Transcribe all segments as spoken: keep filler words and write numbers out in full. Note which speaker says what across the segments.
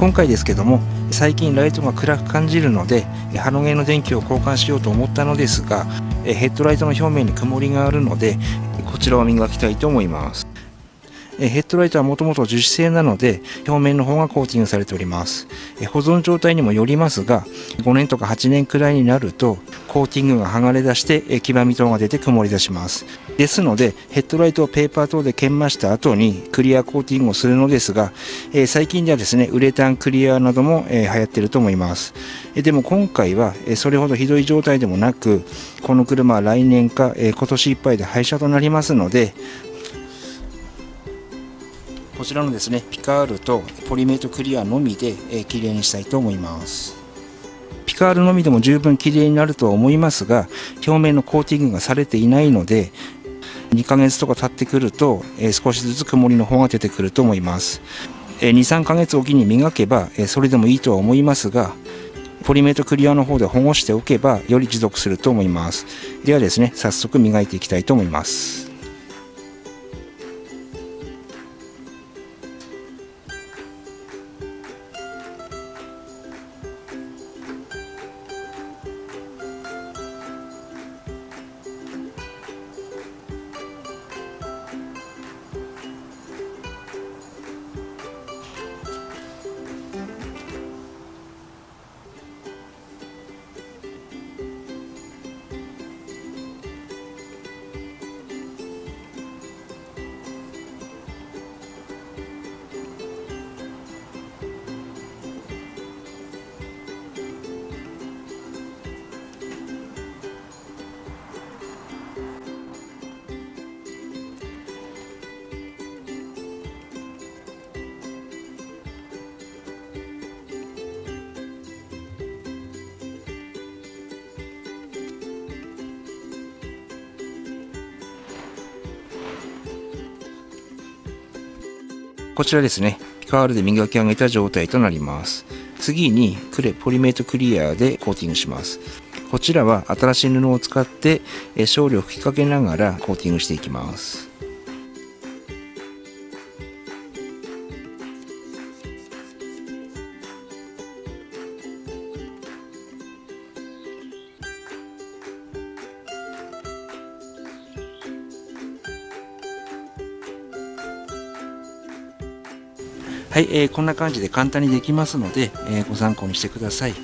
Speaker 1: 今回ですけども、最近ライトが暗く感じるのでハロゲンの電気を交換しようと思ったのですが、ヘッドライトの表面に曇りがあるのでこちらを磨きたいと思います。ヘッドライトはもともと樹脂製なので表面の方がコーティングされております。保存状態にもよりますが、ごねんとかはちねんくらいになるとコーティングが剥がれ出して黄ばみ等が出て曇り出します。ですのでヘッドライトをペーパー等で研磨した後にクリアコーティングをするのですが、最近ではですねウレタンクリアなども流行っていると思います。でも今回はそれほどひどい状態でもなく、この車は来年か今年いっぱいで廃車となりますので、こちらのですねピカールとポリメートクリアのみできれいにしたいと思います。ピカールのみでも十分きれいになるとは思いますが、表面のコーティングがされていないのでにかげつとか経ってくると少しずつ曇りの方が出てくると思います。にさんかげつおきに磨けばそれでもいいとは思いますが、ポリメートクリアの方で保護しておけばより持続すると思います。ではですね早速磨いていきたいと思います。こちらですね、ピカールで磨き上げた状態となります。次にクレポリメートクリアでコーティングします。こちらは新しい布を使って少量吹きかけながらコーティングしていきます。はい、えー、こんな感じで簡単にできますので、えー、ご参考にしてください。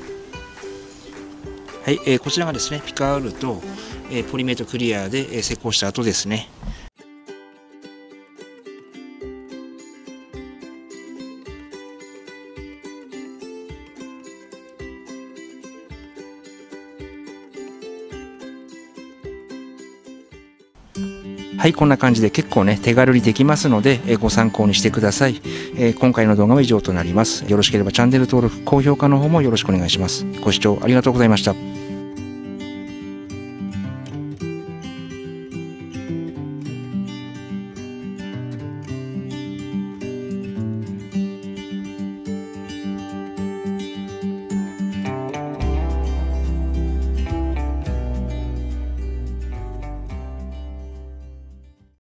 Speaker 1: はい、えー、こちらがですねピカールと、えー、ポリメートクリアで、えー、施工した後ですね。はい、こんな感じで結構ね手軽にできますので、えー、ご参考にしてください。えー、今回の動画は以上となります。よろしければチャンネル登録、高評価の方もよろしくお願いします。ご視聴ありがとうございました。